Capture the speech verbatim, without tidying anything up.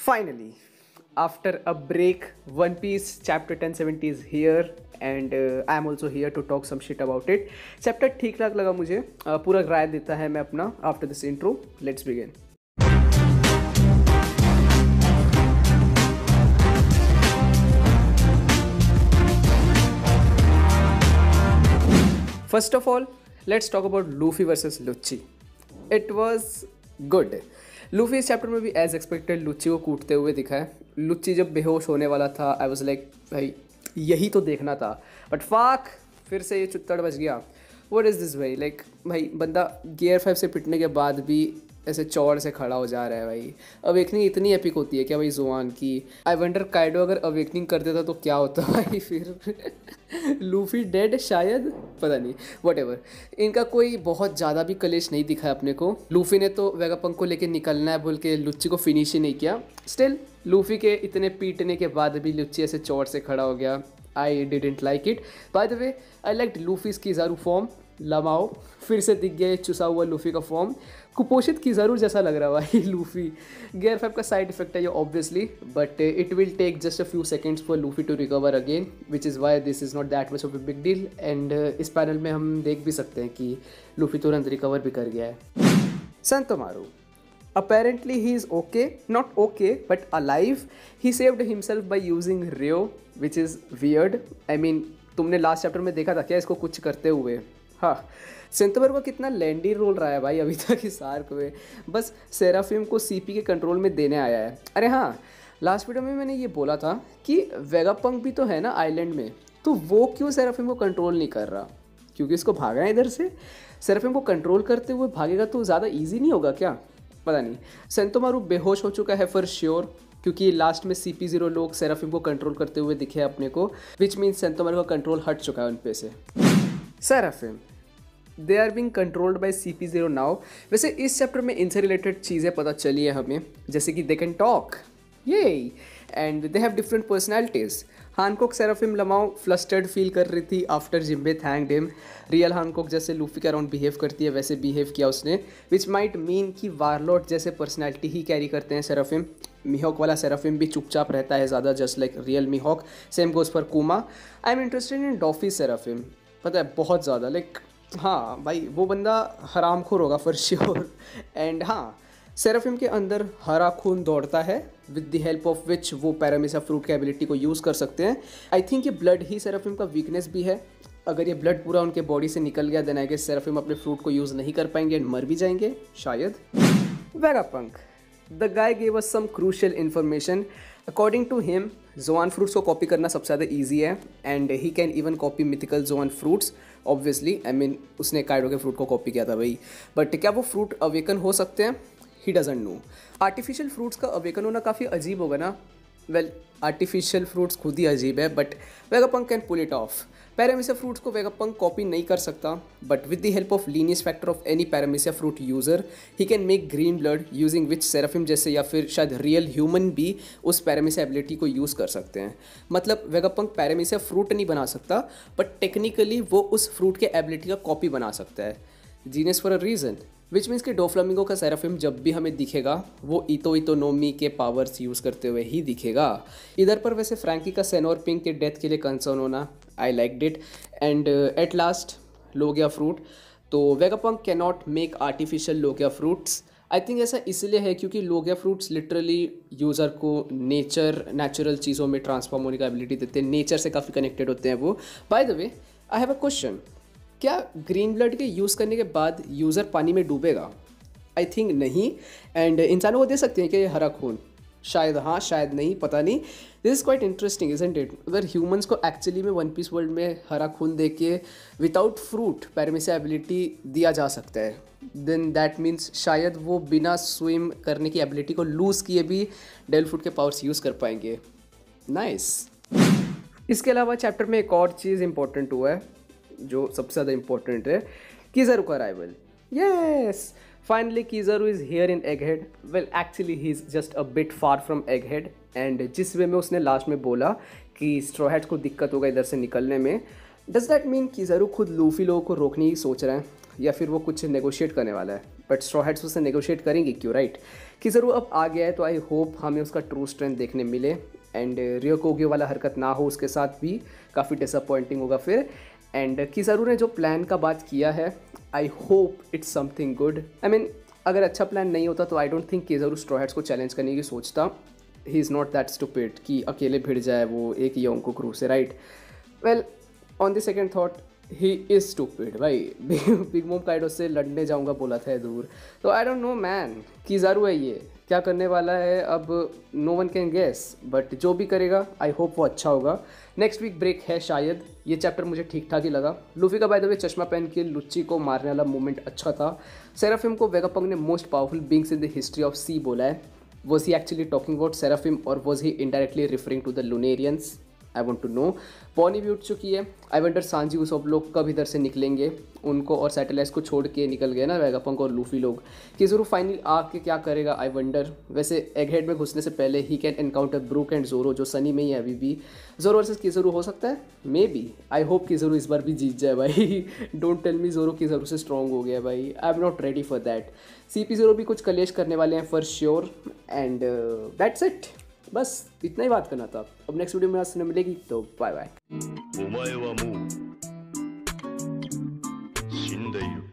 Finally, after a break, One Piece chapter ten seventy is here and uh, I am also here to talk some shit about it. Chapter ठीक ठाक लगा मुझे, uh, पूरा राय देता है मैं अपना after this intro. Let's begin. First of all, let's talk about Luffy versus Lucci. It was good. Luffy इस चैप्टर में भी एज एक्सपेक्टेड लुच्ची को कूटते हुए दिखा है. लुच्ची जब बेहोश होने वाला था आई वाज लाइक भाई यही तो देखना था, बट फाक फिर से ये चुत्तड़ बच गया. व्हाट इज़ दिस भाई, लाइक भाई बंदा गियर फाइव से पिटने के बाद भी ऐसे चौड़ से खड़ा हो जा रहा है. भाई अवेकनिंग इतनी एपिक होती है क्या भाई ज़ुआन की? आई वंडर काइडो अगर अवेकनिंग कर देता तो क्या होता भाई फिर. लूफी डेड शायद, पता नहीं, वट एवर. इनका कोई बहुत ज़्यादा भी कलेश नहीं दिखा है अपने को. लूफी ने तो वेगापंक को लेके निकलना है बोल के लुच्ची को फिनिश ही नहीं किया. स्टिल लूफी के इतने पीटने के बाद भी लुच्ची ऐसे चौड़ से खड़ा हो गया. I didn't like it. By the way I like Luffy's Kizaru form. Lmao फिर से दिख गया चुसा हुआ लूफी का फॉर्म. कुपोषित किज़ारू जैसा लग रहा है भाई लूफी. गियर फाइव का साइड इफेक्ट है ये obviously, but it will take just a few seconds for Luffy to recover again, which is why this is not that much of a big deal. And इस panel में हम देख भी सकते हैं कि लूफी तुरंत रिकवर भी कर गया है. Sentomaru apparently he is okay, not okay but alive. He saved himself by using Ryo, which is weird. I mean तुमने लास्ट चैप्टर में देखा था क्या इसको कुछ करते हुए? हाँ, सेंटोमारू का कितना लैंडी रोल रहा है भाई अभी तक इस आर्क में. बस सेराफिम को सीपी के कंट्रोल में देने आया है. अरे हाँ, लास्ट वीडियो में मैंने ये बोला था कि वेगापंक भी तो है ना आइलैंड में, तो वो क्यों सेराफिम को कंट्रोल नहीं कर रहा? क्योंकि इसको भागना है इधर से. सेराफिम को कंट्रोल करते हुए भागेगा तो ज़्यादा ईजी नहीं होगा क्या? पता नहीं. सेंटोमारू बेहोश हो चुका है फॉर श्योर, क्योंकि लास्ट में सी पी जीरो लोग सेराफिम को कंट्रोल करते हुए दिखे अपने को, विच मीन्स सेंटोमारू का कंट्रोल हट चुका है उन पे से. Seraphim they are being controlled by C P zero now. वैसे इस चैप्टर में इनसे रिलेटेड चीज़ें पता चली है हमें, जैसे कि दे कैन टॉक ये and they have different personalities. Hancock Seraphim lmao flustered feel कर रही थी after Jinbe thanked him. Real Hancock जैसे लूफी के अराउंड बिहेव करती है वैसे बिहेव किया उसने, विच माइट मीन कि वारलॉट जैसे पर्सनैलिटी ही कैरी करते हैं सेराफिम. मिहॉक वाला सेराफिम भी चुपचाप रहता है ज़्यादा, just like real Mihawk. Same goes for Kuma. I am interested in Doffy Seraphim, पता है बहुत ज़्यादा. लाइक हाँ भाई वो बंदा हरामखोर होगा फॉर श्योर. एंड हाँ, सेराफिम के अंदर हरा खून दौड़ता है with the help of which वो पैरामिसा फ्रूट के एबिलिटी को यूज़ कर सकते हैं. आई थिंक ये ब्लड ही सेराफिम का वीकनेस भी है. अगर ये ब्लड पूरा उनके बॉडी से निकल गया देन आई गेस सेराफिम अपने फ्रूट को यूज़ नहीं कर पाएंगे एंड मर भी जाएंगे शायद. Vegapunk the guy gave us some crucial information. According to him Zoan fruits को कॉपी करना सबसे ज़्यादा ईजी है and he can even copy mythical Zoan fruits. Obviously I mean उसने काइडो के फ्रूट को कॉपी किया था भाई, बट क्या वो फ्रूट अवेकन हो सकते हैं? He doesn't know. Artificial fruits का अवेकन होना काफ़ी अजीब होगा ना. वेल आर्टिफिशियल फ्रूट्स खुद ही अजीब है, but Vegapunk can pull it off. Paramecia fruits को वेगापंक कॉपी नहीं कर सकता, but with the help of lineage factor of any Paramecia fruit user he can make green blood using which Seraphim जैसे या फिर शायद रियल ह्यूमन भी उस पैरामिसा एबिलिटी को यूज़ कर सकते हैं. मतलब वेगापंक पैरामिसा फ्रूट नहीं बना सकता, बट टेक्निकली वो उस फ्रूट के एबिलिटी का कॉपी बना सकता है. Genius for a reason. Which means कि डोफ्लामिंगो का सेराफिम जब भी हमें दिखेगा वो इतो इतोनोमी के पावर्स यूज़ करते हुए ही दिखेगा. इधर पर वैसे फ्रैंकी का सेनोर पिंक के डेथ के लिए कंसर्न होना I like did. And at last Logia fruit. तो Vegapunk can not make artificial Logia fruits. I think ऐसा इसलिए है क्योंकि लोगिया फ्रूट्स लिटरली यूज़र को नेचर नेचुरल चीज़ों में ट्रांसफॉर्म होने का एबिलिटी देते हैं. नेचर से काफ़ी कनेक्टेड होते हैं वो. By the way I have a question. क्या ग्रीन ब्लड के यूज़ करने के बाद यूज़र पानी में डूबेगा? आई थिंक नहीं. एंड इंसानों को दे सकते हैं कि ये हरा खून? शायद हाँ, शायद नहीं, पता नहीं. This is quite interesting isn't it. अगर ह्यूमंस को एक्चुअली में वन पीस वर्ल्ड में हरा खून दे के विदाउट फ्रूट पैरामिसा एबिलिटी दिया जा सकता है, देन दैट मीन्स शायद वो बिना स्विम करने की एबिलिटी को लूज़ किए भी डेविल फ्रूट के पावर्स यूज़ कर पाएंगे. नाइस. इसके अलावा चैप्टर में एक और चीज़ इंपॉर्टेंट हुआ है जो सबसे ज़्यादा इम्पोर्टेंट है, किज़ारू का arrival. Yes, finally Kizaru is here in Egghead. Well actually he is just a bit far from Egghead. And जिस वे में उसने लास्ट में बोला कि स्ट्रॉ हैट्स को दिक्कत होगा इधर से निकलने में, डज दैट मीन कि ज़रूर खुद लूफी लोगों को रोकने ही सोच रहे हैं या फिर वो कुछ नेगोशिएट करने वाला है? बट स्ट्रॉ हैट्स उससे नेगोशिएट करेंगे क्यों, राइट? कि ज़रूर अब आ गया है तो आई होप हमें उसका ट्रू स्ट्रेंथ देखने मिले एंड रियोकोगी वाला हरकत ना हो उसके साथ भी, काफ़ी डिसअपॉइंटिंग होगा फिर। एंड किज़ारू ने जो प्लान का बात किया है I hope it's something good. I mean अगर अच्छा प्लान नहीं होता तो I don't think Kizaru Straw Hats को चैलेंज करने की सोचता। He is not that stupid कि अकेले भिड़ जाए वो एक योंको क्रू से, right? Well on the second thought he is stupid भाई। बिग मोम काइडो से लड़ने जाऊंगा बोला था दूर, तो I don't know man, Kizaru है ये, क्या करने वाला है अब no one can guess, but जो भी करेगा आई होप वो अच्छा होगा। नेक्स्ट वीक ब्रेक है शायद, ये चैप्टर मुझे ठीक ठाक ही लगा। लूफी का बाय द वे चश्मा पहन के लुच्ची को मारने वाला मूवमेंट अच्छा था। सेराफिम को वेगापंक ने most powerful beings in the history of sea बोला है। Was he actually talking about Seraphim और was he indirectly referring to the Lunarians? I want to know. Bonney भी उठ चुकी है। आई वंडर सांजी सब लोग कब इधर से निकलेंगे, उनको और सैटेलाइट्स को छोड़ के निकल गए ना वेगापंक और लूफी लोग। कि ज़रूर फाइनली आके क्या करेगा आई वंडर। वैसे एगहेड में घुसने से पहले he can encounter Brook and Zoro जो सनी में ही है अभी भी। जोरो वर्सेस किज़ारू हो सकता है मे बी। आई होप किज़ारू इस बार भी जीत जाए भाई। डोंट टेल मी जोरो किज़ारू से स्ट्रॉन्ग हो गया भाई, I am not ready for that. C P zero भी कुछ कलेश करने वाले हैं for sure and that's it. बस इतना ही बात करना था। अब नेक्स्ट वीडियो में सुनने मिलेगी, तो बाय बाय।